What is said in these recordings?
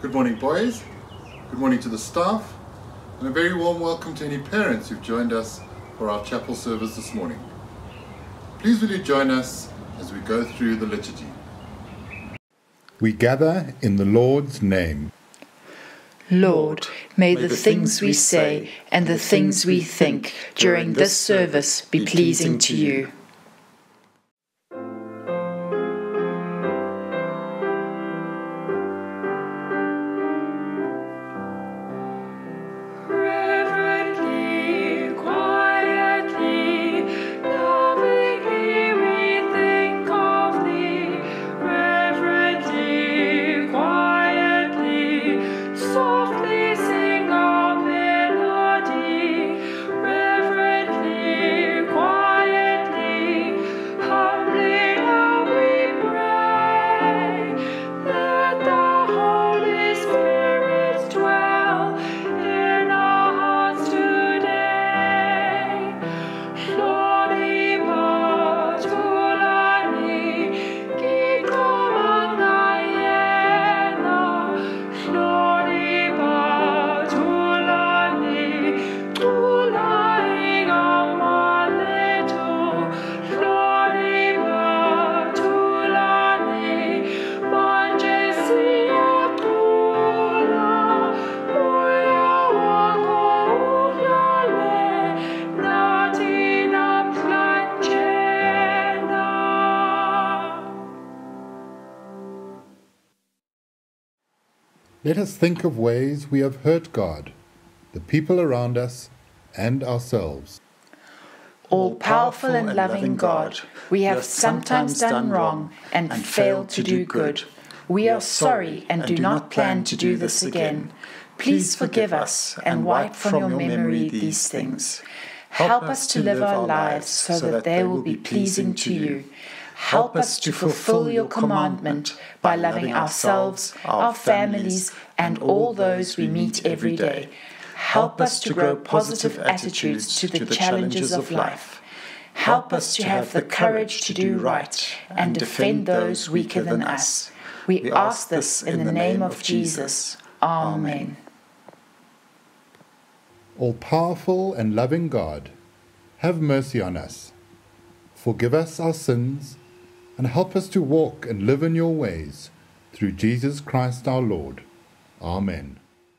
Good morning, boys. Good morning to the staff, and a very warm welcome to any parents who've joined us for our chapel service this morning. Please will you join us as we go through the liturgy. We gather in the Lord's name. Lord, may the things we say and the things we think during this service be pleasing to you. Let us think of ways we have hurt God, the people around us, and ourselves. All-powerful and loving God, we have sometimes done wrong and failed to do good. We are sorry and do not plan to do this again. Please forgive us and wipe from your memory these things. Help us to live our lives so that they will be pleasing to you. Help us to fulfill your commandment by loving ourselves, our families, and all those we meet every day. Help us to grow positive attitudes to the challenges of life. Help us to have the courage to do right and defend those weaker than us. We ask this in the name of Jesus. Amen. All-powerful and loving God, have mercy on us. Forgive us our sins, and help us to walk and live in your ways, through Jesus Christ our Lord. Amen.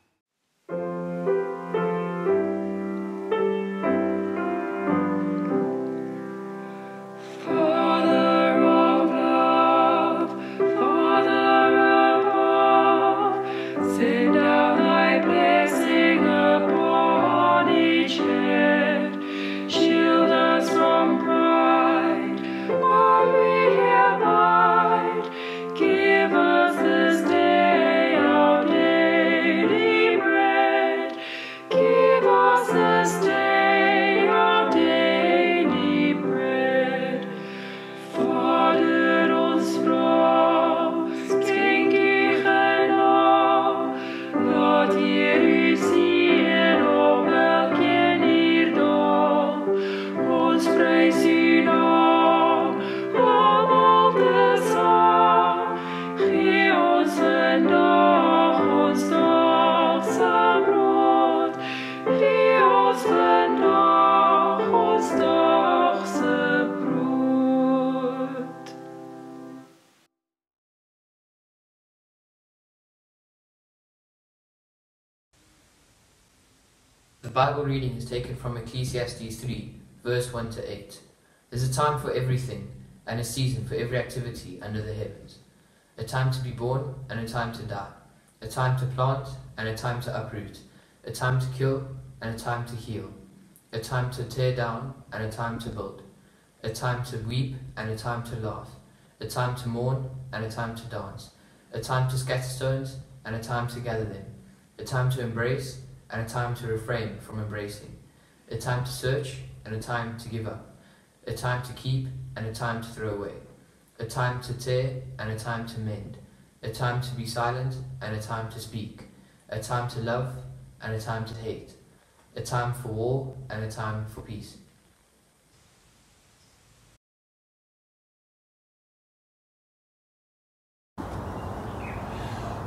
The Bible reading is taken from Ecclesiastes 3, verse 1 to 8. There's a time for everything, and a season for every activity under the heavens. A time to be born, and a time to die. A time to plant, and a time to uproot. A time to kill, and a time to heal. A time to tear down, and a time to build. A time to weep, and a time to laugh. A time to mourn, and a time to dance. A time to scatter stones, and a time to gather them. A time to embrace, and a time to refrain from embracing, a time to search and a time to give up, a time to keep and a time to throw away, a time to tear and a time to mend, a time to be silent and a time to speak, a time to love and a time to hate, a time for war and a time for peace.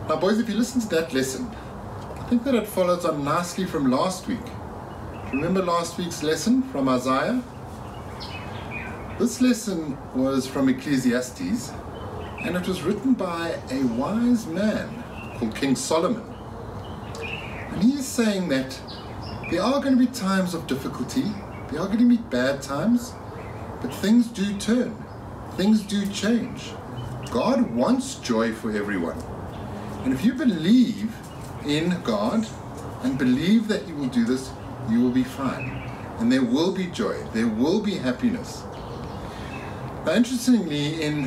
Now boys, if you listen to that lesson, I think that it follows on nicely from last week. Remember last week's lesson from Isaiah? This lesson was from Ecclesiastes, and it was written by a wise man called King Solomon. And he is saying that there are going to be times of difficulty, there are going to be bad times, but things do turn, things do change. God wants joy for everyone. And if you believe in God and believe that He will do this, you will be fine. And there will be joy, there will be happiness. Now interestingly, in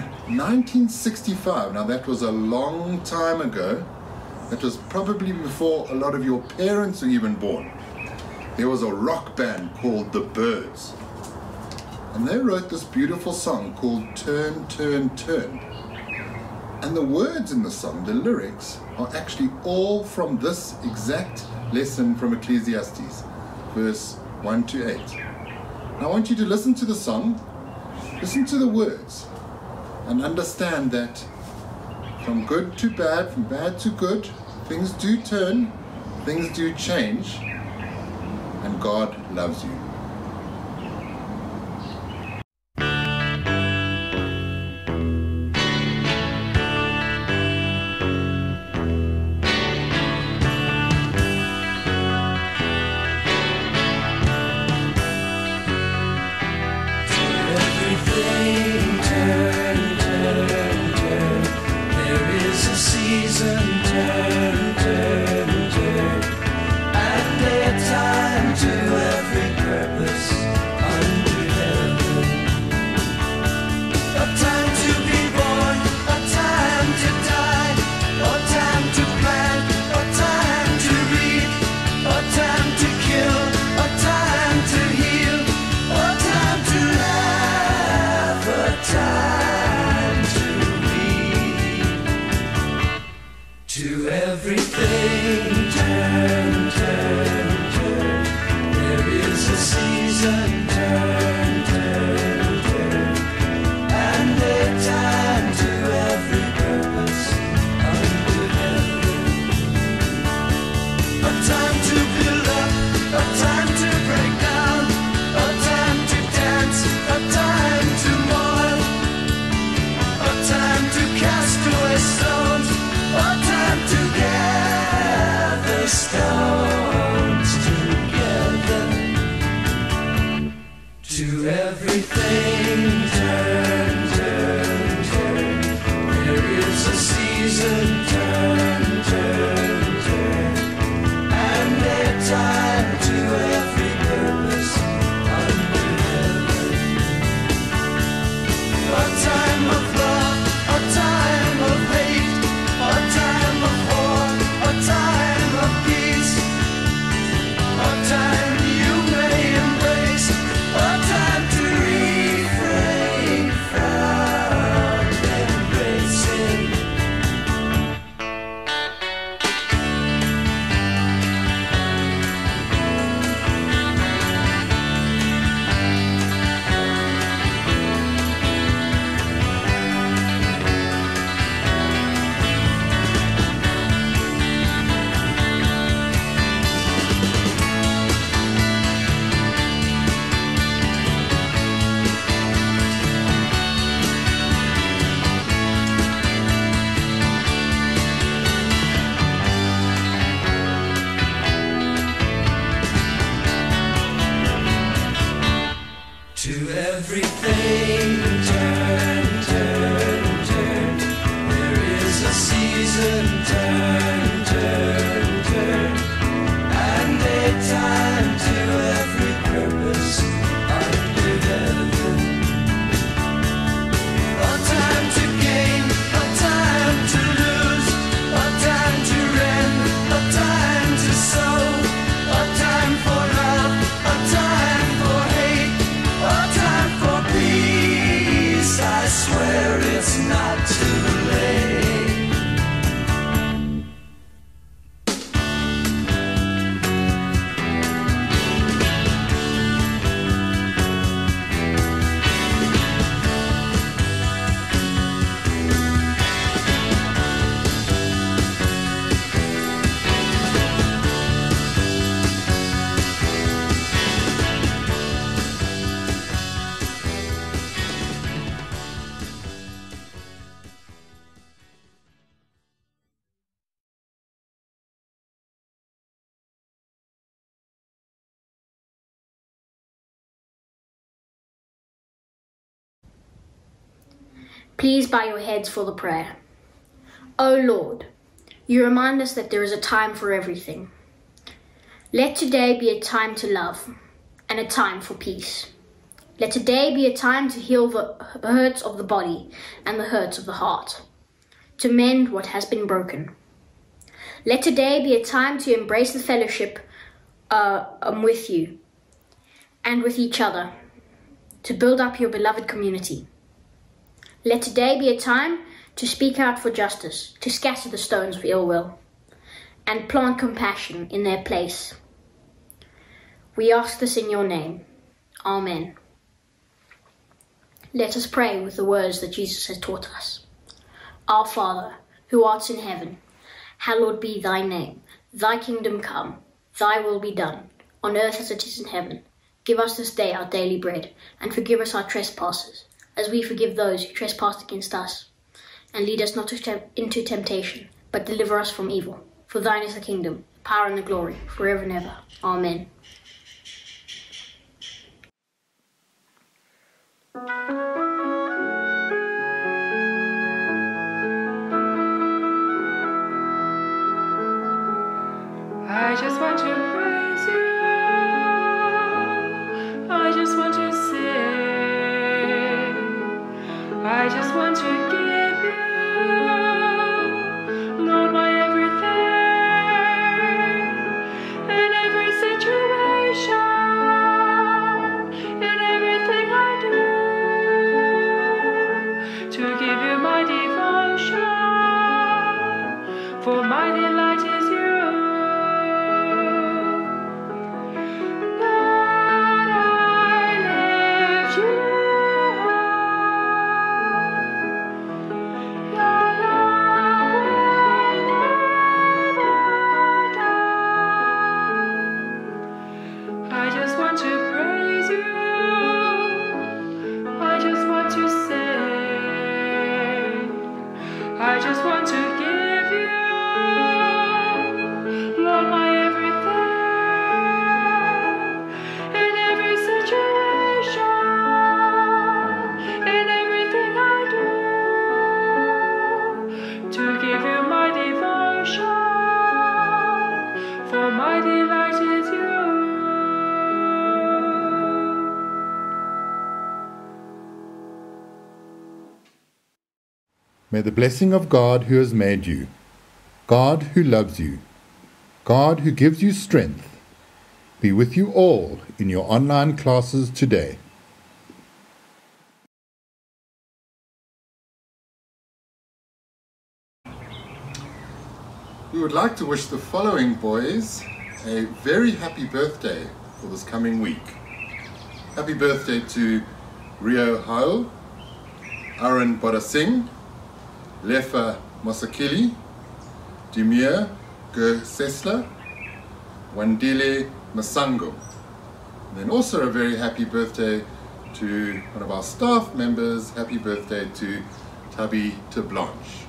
1965, now that was a long time ago, that was probably before a lot of your parents were even born, there was a rock band called The Byrds. And they wrote this beautiful song called Turn, Turn, Turn. And the words in the song, the lyrics, are actually all from this exact lesson from Ecclesiastes, verse 1 to 8. Now I want you to listen to the song, listen to the words, and understand that from good to bad, from bad to good, things do turn, things do change, and God loves you. For peace. Please bow your heads for the prayer. O Lord, you remind us that there is a time for everything. Let today be a time to love and a time for peace. Let today be a time to heal the hurts of the body and the hurts of the heart, to mend what has been broken. Let today be a time to embrace the fellowship with you and with each other, to build up your beloved community. Let today be a time to speak out for justice, to scatter the stones of ill will, and plant compassion in their place. We ask this in your name. Amen. Let us pray with the words that Jesus has taught us. Our Father, who art in heaven, hallowed be thy name. Thy kingdom come, thy will be done, on earth as it is in heaven. Give us this day our daily bread, and forgive us our trespasses, as we forgive those who trespass against us. And lead us not into temptation, but deliver us from evil. For thine is the kingdom, the power and the glory, forever and ever. Amen. I just want to praise you. I just want to sing. I just want to give you, Lord, my everything. In every situation, in everything I do, to give you my devotion, for my delight is you. I just want to give you, Lord, my everything. In every situation, in everything I do, to give you my devotion, for my delight is you. May the blessing of God who has made you, God who loves you, God who gives you strength, be with you all in your online classes today. We would like to wish the following boys a very happy birthday for this coming week. Happy birthday to Rio Hao, Aaron Bodasingh, Lefa Mosakili, Dimir Gersesla, Wandile Masango. And then also a very happy birthday to one of our staff members. Happy birthday to Tabi Blanche.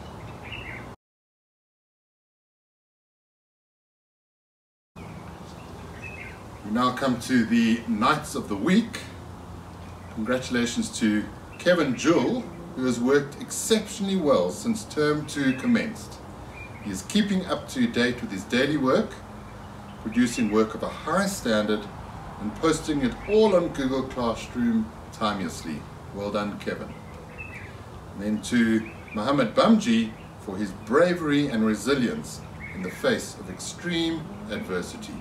We now come to the Knights of the Week. Congratulations to Kevin Jewell, who has worked exceptionally well since term 2 commenced. He is keeping up to date with his daily work, producing work of a high standard and posting it all on Google Classroom timelessly. Well done, Kevin. And then to Mohammed Bamji for his bravery and resilience in the face of extreme adversity.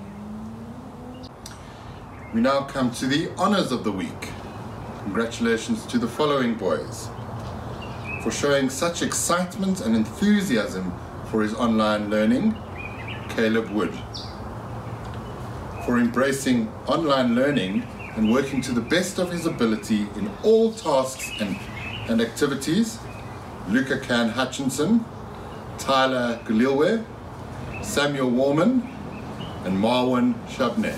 We now come to the Honours of the Week. Congratulations to the following boys: for showing such excitement and enthusiasm for his online learning, Caleb Wood. For embracing online learning and working to the best of his ability in all tasks and activities, Luca Can Hutchinson, Tyler Galilwe, Samuel Warman, and Marwan Shabneh.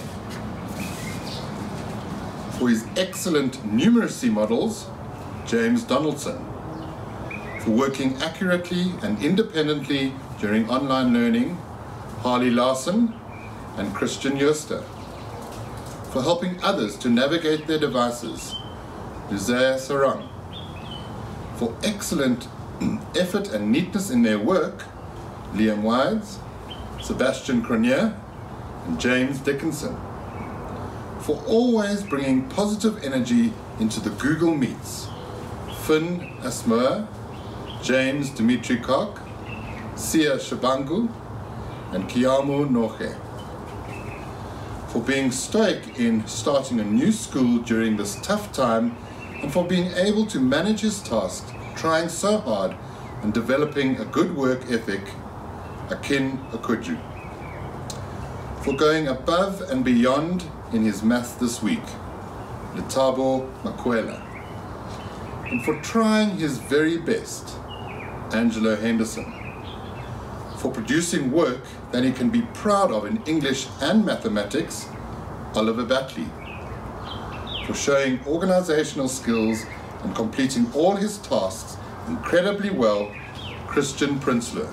For his excellent numeracy models, James Donaldson. For working accurately and independently during online learning, Harley Larson and Christian Yoster. For helping others to navigate their devices, Luzea Sarang. For excellent effort and neatness in their work, Liam Wides, Sebastian Cronier, and James Dickinson. For always bringing positive energy into the Google Meets, Finn Asmoa, James Dimitri Kok, Sia Shabangu, and Kiamu Noche. For being stoic in starting a new school during this tough time, and for being able to manage his tasks, trying so hard and developing a good work ethic, Akin Okuju. For going above and beyond in his math this week, Letabo Makwela. And for trying his very best, Angelo Henderson. For producing work that he can be proud of in English and mathematics, Oliver Batley. For showing organizational skills and completing all his tasks incredibly well, Christian Prinsloo.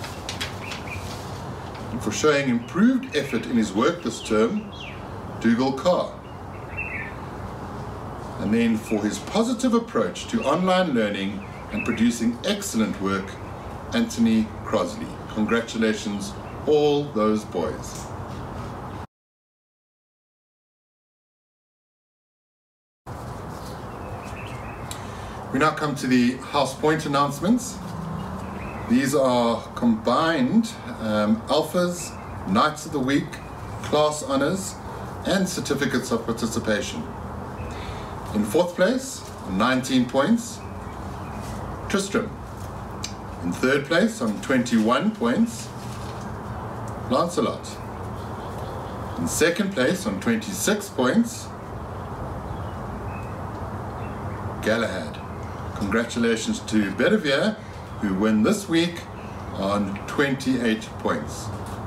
And for showing improved effort in his work this term, Dougal Carr. And then for his positive approach to online learning and producing excellent work, Anthony Crosley. Congratulations, all those boys. We now come to the House Point announcements. These are combined Alphas, Knights of the Week, Class Honours, and Certificates of Participation. In fourth place, 19 points, Tristram. In third place, on 21 points, Lancelot. In second place, on 26 points, Galahad. Congratulations to Bedivere, who win this week on 28 points.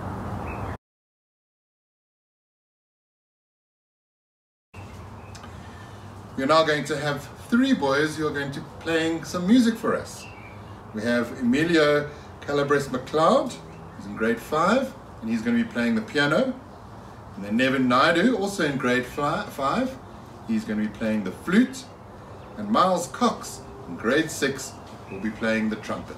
We're now going to have three boys who are going to be playing some music for us. We have Emilio Calabres McLeod, who's in grade 5, and he's going to be playing the piano. And then Nevin Naidu, also in grade 5, he's going to be playing the flute. And Miles Cox, in grade 6, will be playing the trumpet.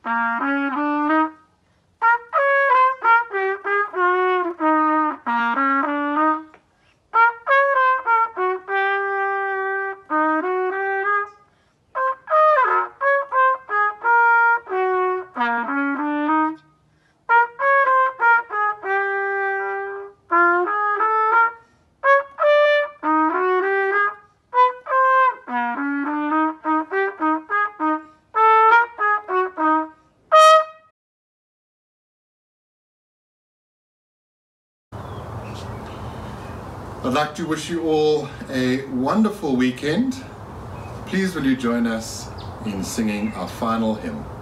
I'd like to wish you all a wonderful weekend. Please will you join us in singing our final hymn.